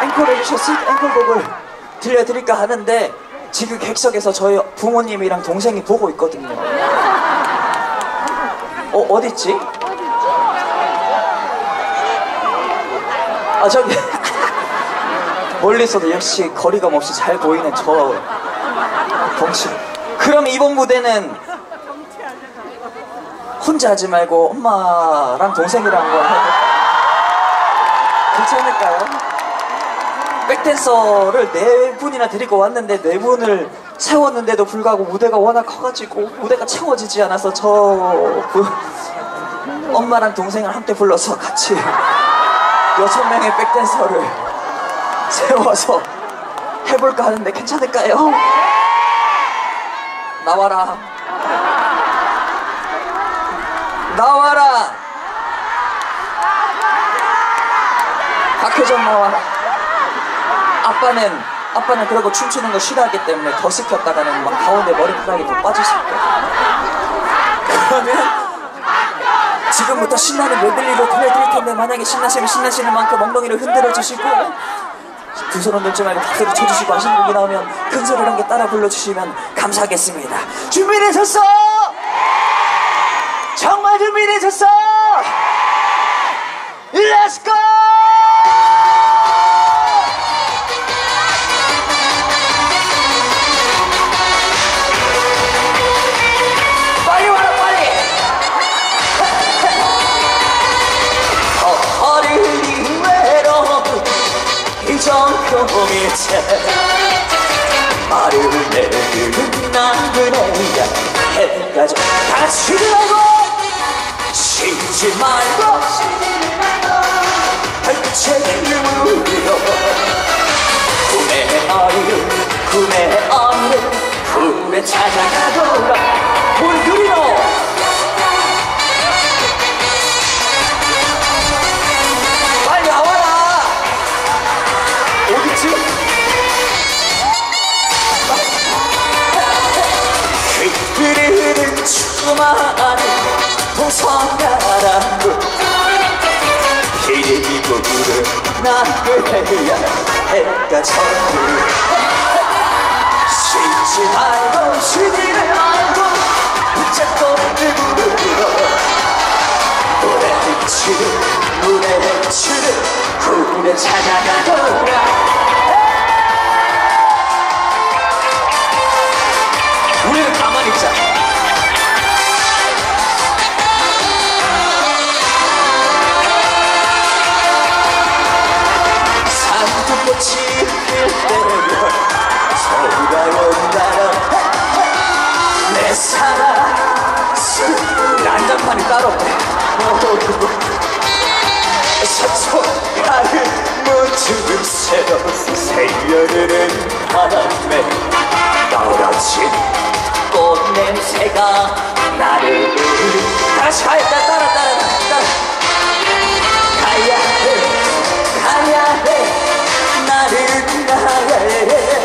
앵콜 해주셨을 때 앵콜곡을 들려드릴까 하는데 지금 객석에서 저희 부모님이랑 동생이 보고 있거든요. 어딨지? 아 저기 멀리서도 역시 거리감 없이 잘 보이는 저 덩치. 그럼 이번 무대는 혼자 하지 말고 엄마랑 동생이랑 한번 해볼까요? 괜찮을까요? 백댄서를 4분이나 데리고 왔는데 4분을 세웠는데도 불구하고 무대가 워낙 커가지고 무대가 채워지지 않아서 엄마랑 동생을 함께 불러서 같이 6명의 백댄서를 세워서 해볼까 하는데 괜찮을까요? 나와라 나와라 박효정 나와라. 아빠는 그러고 춤추는 거 싫어하기 때문에 더 시켰다가는 막 가운데 머리카락이 더 빠지실 거예요. 그러면 지금부터 신나는 메들리로 들려드릴 텐데 만약에 신나시면 신나시는 만큼 엉덩이를 흔들어 주시고 두 손 흔들지 말고 박수를 쳐주시고 하시는 곡이 나오면 큰 소리로 함께 따라 불러주시면 감사하겠습니다. 준비되셨어? 정말 준비되셨어? Let's go! 빨리 와라 빨리! 어린 외로움 이 정도의 채 말을 내는 나그네야 해가지고 다 쉬지 말고 쉬지 말고 별빛에 눈물로 꿈의 어리를 꿈에 찾아가더라. 우리 둘이로 빨리 나와라. 어딨지? 흐르는 추마는 동성가라고 이름이 부르는 나그네야 해가 졌네. 쉬지 말고 쉬지를 말고 붙잡고 불러 노래 치는 구름에 찾아가더라. 우리는 가만히 있자. 꽃이 필 때면 서울가 온다라 내 사랑 난장판이 따로 서초가를 묻은 새로 새여르는 바람에 떨어진 꽃냄새가 나를 다시 가야 따라 가야 해 나를 나를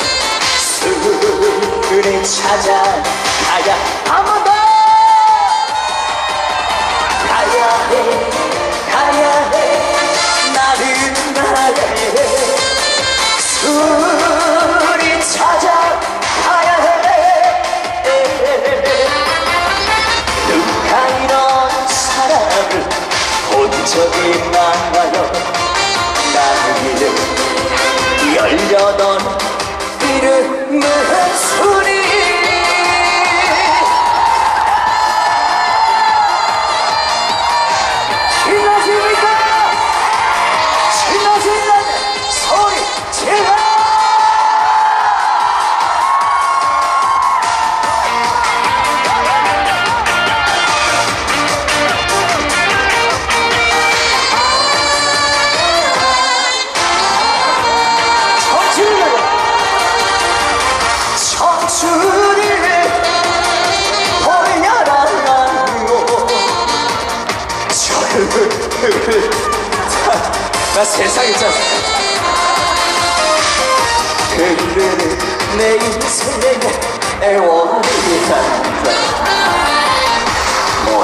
술을 찾아가야 한 번 더 가야 해 나를 나를 술을 찾아가야 해. 누가 이런 사람을 본 적이 많아요. 나는 열려던 이름의 소리 신나십니까? 신나시는 소리 질러! 나 세상에 참 그들은 내 인생의 애원이 한다.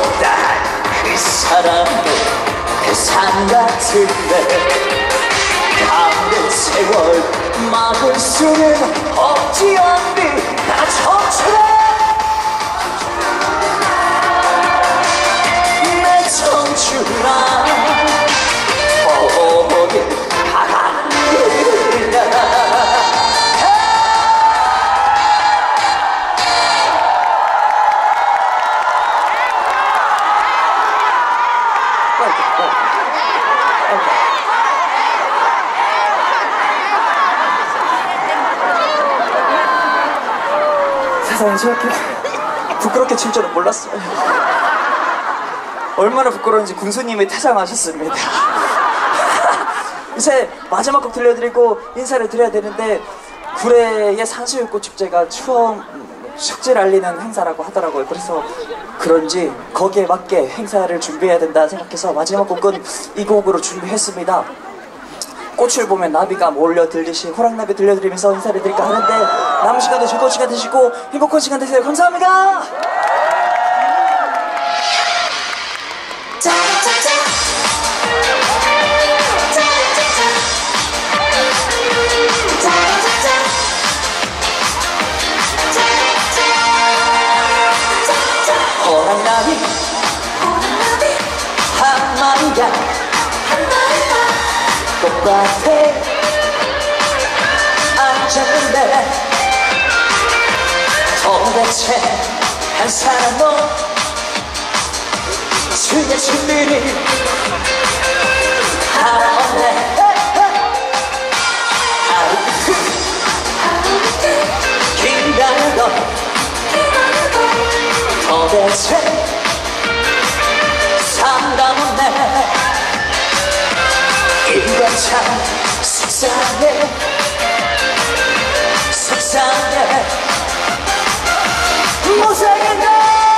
못다한 그 사람도 대상 같은데 가는 세월 막을 수는 없지 않니 나 청춘아 내 청춘아 어디 가라는 거야 세상에 저렇게 부끄럽게 칠 줄은 몰랐어요. 얼마나 부끄러운지 군수님이 퇴장하셨습니다. 이제 마지막 곡 들려드리고 인사를 드려야 되는데 구례의 산수유꽃 축제가 처음 축제를 알리는 행사라고 하더라고요. 그래서 그런지 거기에 맞게 행사를 준비해야 된다 생각해서 마지막 곡은 이 곡으로 준비했습니다. 꽃을 보면 나비가 몰려들듯이 호랑나비 들려드리면서 인사를 드릴까 하는데 남은 시간도 즐거운 시간 되시고 행복한 시간 되세요. 감사합니다. 호랑나비 한 마리야 꽃밭에 앉았는데 도대체 한 사람도 주의 준비를 하나 없네 하루 기다리던 도대체 상담 없네 이건 참 속상해 속상해 못살겠네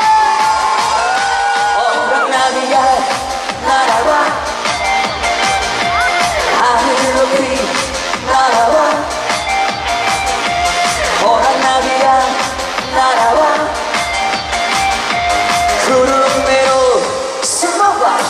호랑나비야 날아와 하늘 높이 날아와 호랑나비야 날아와 구름 위로 숨어봐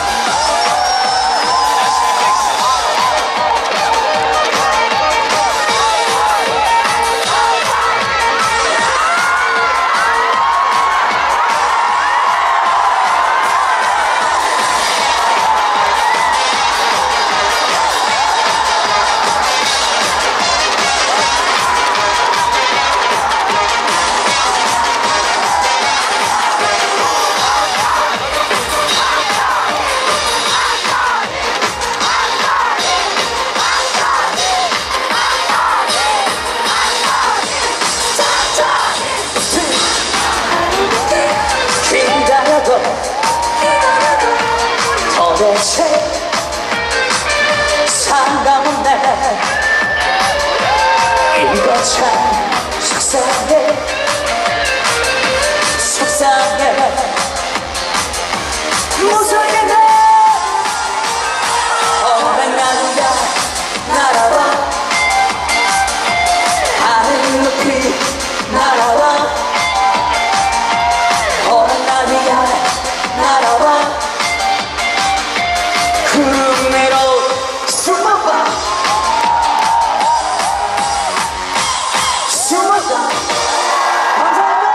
도대체 상관없네 이거 참 속상해 속상해 무섭겠네 호랑나비야 날아와 하늘 높이 날아와 호랑나비야 날아와 구름 위로 숨어봐 숨어봐 감사합니다.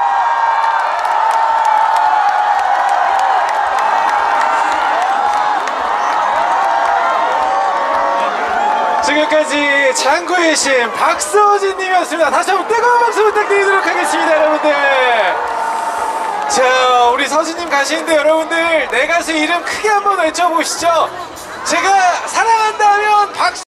지금까지 장구의 신 박서진님이었습니다. 다시 한번 뜨거운 박수 부탁드리도록 하겠습니다. 여러분들 자 우리 서진님 가시는데 여러분들 내 가수 이름 크게 한번 외쳐보시죠. 제가 사랑한다면 박수